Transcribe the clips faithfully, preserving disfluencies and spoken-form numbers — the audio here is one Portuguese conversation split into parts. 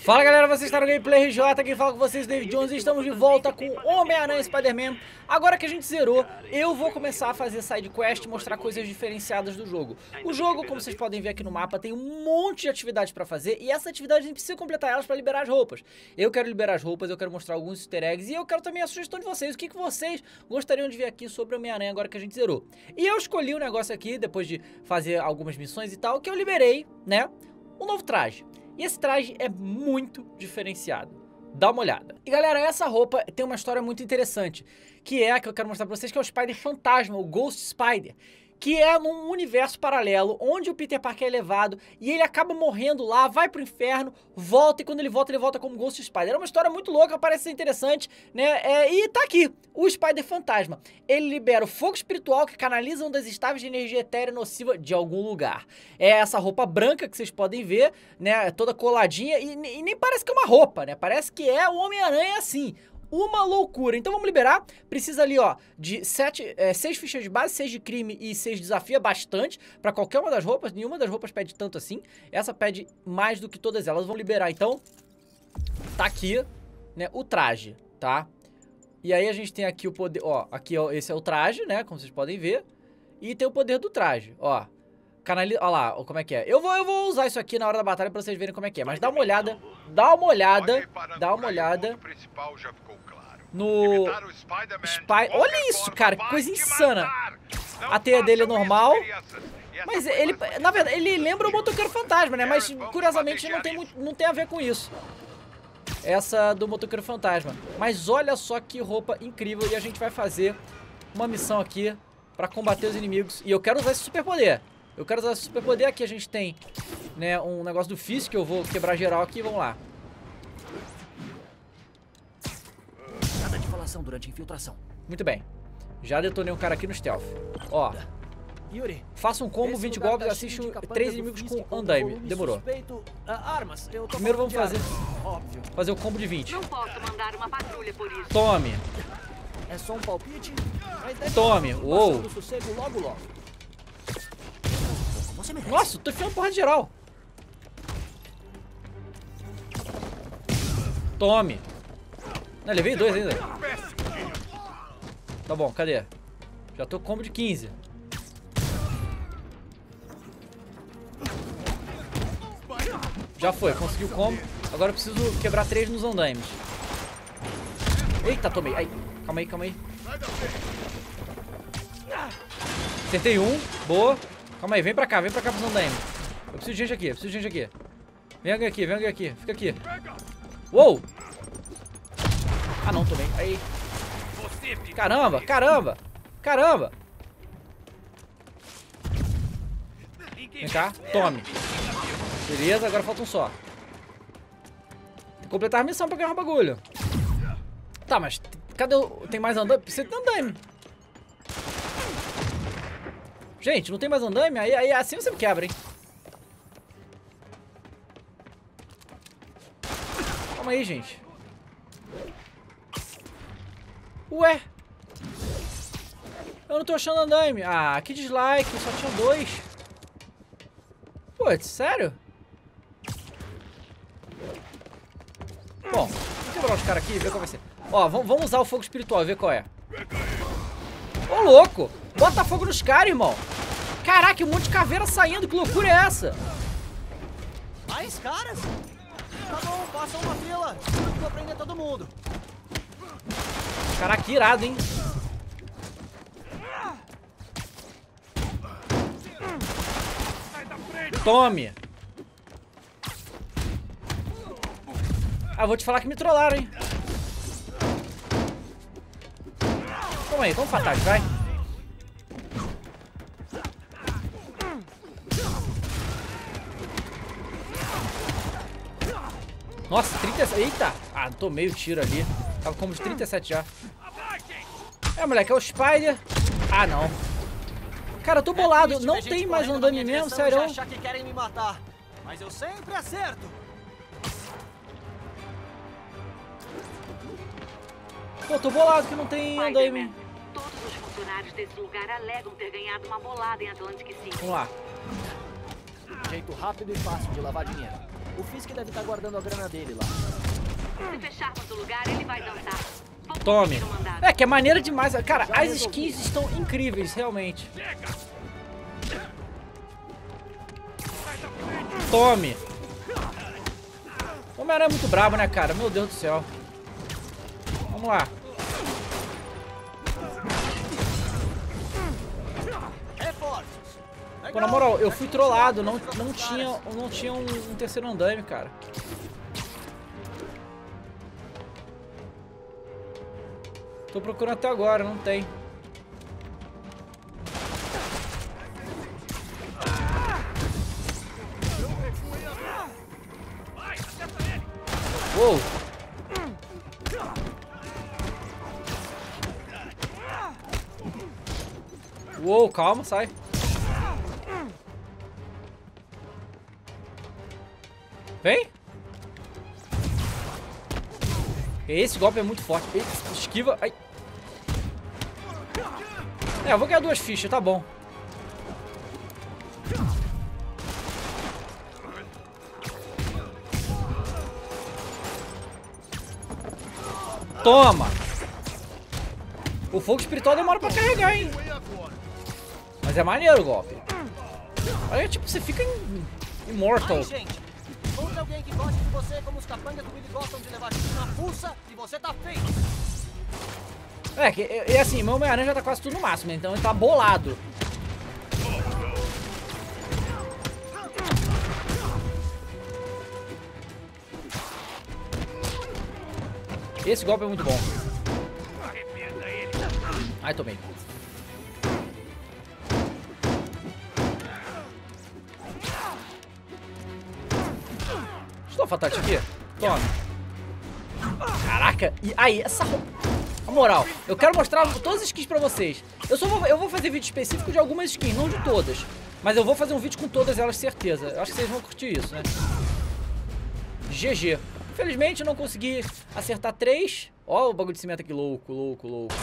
Fala galera, vocês estão no Gameplay R J, quem fala com vocês, David Jones, e estamos de volta com Homem-Aranha e Spider-Man. Agora que a gente zerou, eu vou começar a fazer side quest e mostrar coisas diferenciadas do jogo. O jogo, como vocês podem ver aqui no mapa, tem um monte de atividades pra fazer, e essa atividade a gente precisa completar elas pra liberar as roupas. Eu quero liberar as roupas, eu quero mostrar alguns easter eggs, e eu quero também a sugestão de vocês, o que, que vocês gostariam de ver aqui sobre Homem-Aranha agora que a gente zerou. E eu escolhi um negócio aqui, depois de fazer algumas missões e tal, que eu liberei, né, um novo traje. E esse traje é muito diferenciado. Dá uma olhada. E galera, essa roupa tem uma história muito interessante, que é a que eu quero mostrar pra vocês, que é o Spider Fantasma, o Ghost Spider, que é num universo paralelo, onde o Peter Parker é levado, e ele acaba morrendo lá, vai pro inferno, volta, e quando ele volta, ele volta como Ghost Spider. É uma história muito louca, parece ser interessante, né? É, e tá aqui, o Spider Fantasma. Ele libera o fogo espiritual que canaliza uma das estáveis de energia etérea nociva de algum lugar. É essa roupa branca que vocês podem ver, né? Toda coladinha, e, e nem parece que é uma roupa, né? Parece que é o Homem-Aranha assim. Uma loucura. Então vamos liberar. Precisa ali, ó, de sete, é, seis fichas de base, seis de crime e seis de desafio. É bastante pra qualquer uma das roupas. Nenhuma das roupas pede tanto assim. Essa pede mais do que todas elas. Vamos liberar, então. Tá aqui, né, o traje, tá? E aí a gente tem aqui o poder, ó. Aqui, ó, esse é o traje, né, como vocês podem ver. E tem o poder do traje, ó. Canaliza, ó lá, como é que é. Eu vou, eu vou usar isso aqui na hora da batalha pra vocês verem como é que é. Mas dá uma olhada, dá uma olhada, dá uma olhada no Spy... Olha isso, cara, que coisa insana. A teia dele é normal, mas ele, na verdade, ele lembra o Motoqueiro Fantasma, né? Mas, curiosamente, não tem, muito, não tem a ver com isso. Essa do Motoqueiro Fantasma. Mas olha só que roupa incrível. E a gente vai fazer uma missão aqui pra combater os inimigos. E eu quero usar esse superpoder. Eu quero usar esse superpoder. Aqui a gente tem, né, um negócio do Fist que eu vou quebrar geral aqui. Vamos lá. Nada de falação durante a infiltração. Muito bem. Já detonei um cara aqui no stealth. Ó. Yuri, faça um combo, vinte golpes e assiste três inimigos com andaime. Demorou. Suspeito, uh, armas. Eu tô Primeiro vamos fazer, óbvio. fazer o combo de vinte. Não posso mandar uma patrulha por isso. Tome. É só um palpite, mas deve Tome. estar Uou. passando sossego logo logo. Você merece. Nossa, tô enfiando porra de geral. Tome. Não, levei dois ainda. Tá bom, cadê? Já tô com combo de quinze. Já foi, consegui o combo. Agora eu preciso quebrar três nos andaimes. Eita, tomei. Ai, calma aí, calma aí. Acertei um, boa. Calma aí, vem pra cá, vem pra cá pros andaimes. Eu preciso de gente aqui, eu preciso de gente aqui. Vem alguém aqui, vem alguém aqui, fica aqui. Uou! Ah não, tomei. Aí. Caramba, caramba, caramba. Vem cá, tome. Beleza, agora falta um só. Tem que completar a missão pra ganhar um bagulho. Tá, mas cadê o... Tem mais andaime? Precisa de andaime. Gente, não tem mais andaime? Aí, aí assim você me quebra, hein? Calma aí, gente. Ué? Eu não tô achando andaime. Ah, que dislike. Só tinha dois. Putz, sério? Bom, vou quebrar os caras aqui e ver qual vai ser. Ó, vamos usar o fogo espiritual e ver qual é. Ô, louco! Bota fogo nos caras, irmão! Caraca, um monte de caveira saindo, que loucura é essa? Mais caras? Tá bom, passa uma fila. Eu vou prender todo mundo. Caraca, que irado, hein? Tome! Ah, vou te falar que me trollaram, hein? Toma aí, toma um fatal, vai. Nossa, trinta e sete. Eita! Ah, tomei o tiro ali. Tava como de trinta e sete já. É, moleque, é o Spider. Ah, não. Cara, eu tô bolado. Não tem mais andaime mesmo, sério. Achar que querem me matar, mas eu sempre acerto. Pô, tô bolado que não tem andaime. Todos os funcionários desse lugar alegam ter ganhado uma bolada em Atlantic City. Vamos lá. Jeito rápido e fácil de lavar dinheiro. O Fisk deve estar guardando a grana dele lá. Se fecharmos o lugar, ele vai dançar. Vou Tome. cumprir o mandado. É, que é maneira demais. Cara, Já as resolvi. skins estão incríveis, realmente. Tome. O Homem-Aranha é muito brabo, né, cara? Meu Deus do céu. Vamos lá. Reforços. Pô, na moral, eu fui trollado. Não, não tinha, não tinha um, um terceiro andame, cara. Tô procurando até agora, não tem. Uou! Uou, calma, sai. Vem! Esse golpe é muito forte. Esquiva. Ai. É, eu vou ganhar duas fichas, tá bom. Toma! O fogo espiritual demora pra carregar, hein? Mas é maneiro o golpe. Aí, tipo, você fica im immortal. Aí, gente. Encontre alguém que goste de você como os capangas do Billy gostam de levar tiro na fuça e você tá feito. É, que, e assim, meu Homem-Aranha já tá quase tudo no máximo, então ele tá bolado. Esse golpe é muito bom. Ai, tomei. Estou fatality aqui? Toma. Caraca, e aí, essa roupa. Na moral, eu quero mostrar todas as skins pra vocês. Eu só vou, eu vou fazer vídeo específico de algumas skins, não de todas. Mas eu vou fazer um vídeo com todas elas, certeza. Eu acho que vocês vão curtir isso, né? G G. Infelizmente eu não consegui acertar três. Ó o bagulho de cimento aqui, louco, louco, louco.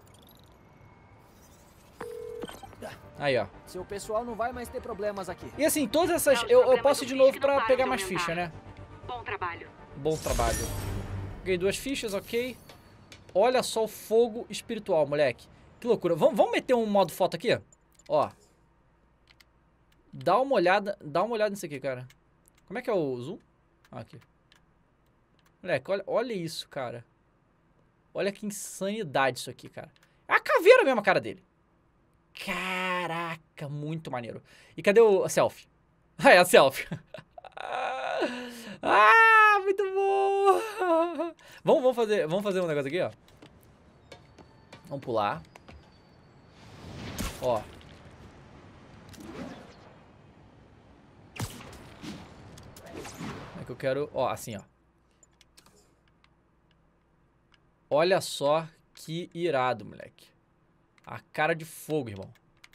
Aí, ó. Seu pessoal não vai mais ter problemas aqui. E assim, todas essas... Eu, eu posso ir de novo pra pegar mais ficha, né? Bom trabalho. Bom trabalho. Ganhei duas fichas, ok. Olha só o fogo espiritual, moleque. Que loucura. Vamos, vamos meter um modo foto aqui? Ó. Dá uma olhada. Dá uma olhada nisso aqui, cara. Como é que é o zoom? Ah, aqui. Moleque, olha, olha isso, cara. Olha que insanidade isso aqui, cara. É a caveira mesmo a cara dele. Caraca, muito maneiro. E cadê o a selfie? Ah, é a selfie. Ah, muito bom. Vamos, vamos, fazer, vamos fazer um negócio aqui, ó. Vamos pular. Ó. É que eu quero... Ó, assim, ó. Olha só que irado, moleque. A cara de fogo, irmão.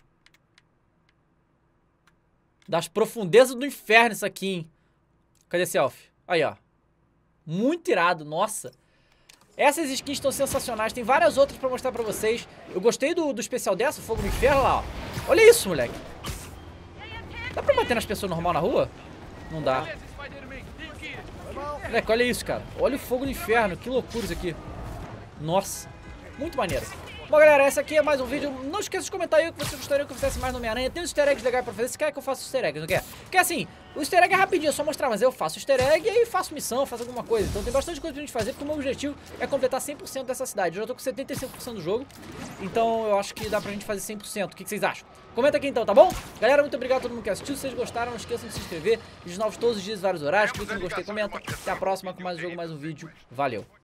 Das profundezas do inferno isso aqui, hein? Cadê a selfie? Aí, ó. Muito irado, nossa. Essas skins estão sensacionais. Tem várias outras pra mostrar pra vocês. Eu gostei do, do especial dessa, Fogo no Inferno, lá, ó. Olha isso, moleque. Dá pra bater nas pessoas normal na rua? Não dá. Moleque, olha isso, cara. Olha o Fogo no Inferno. Que loucura isso aqui. Nossa. Muito maneiro. Bom, galera, esse aqui é mais um vídeo. Não esqueça de comentar aí o que você gostaria que eu fizesse mais no Homem-Aranha. Tem uns easter eggs legais pra fazer. Você quer que eu faça easter eggs, não quer? Porque assim, o easter egg é rapidinho, é só mostrar. Mas eu faço easter egg e aí faço missão, faço alguma coisa. Então tem bastante coisa pra gente fazer, porque o meu objetivo é completar cem por cento dessa cidade. Eu já tô com setenta e cinco por cento do jogo. Então eu acho que dá pra gente fazer cem por cento. O que, que vocês acham? Comenta aqui então, tá bom? Galera, muito obrigado a todo mundo que assistiu. Se vocês gostaram, não esqueçam de se inscrever. Vídeos novos todos os dias, vários horários. Clique no gostei, comenta. Até a próxima com mais um jogo, mais um vídeo. Valeu!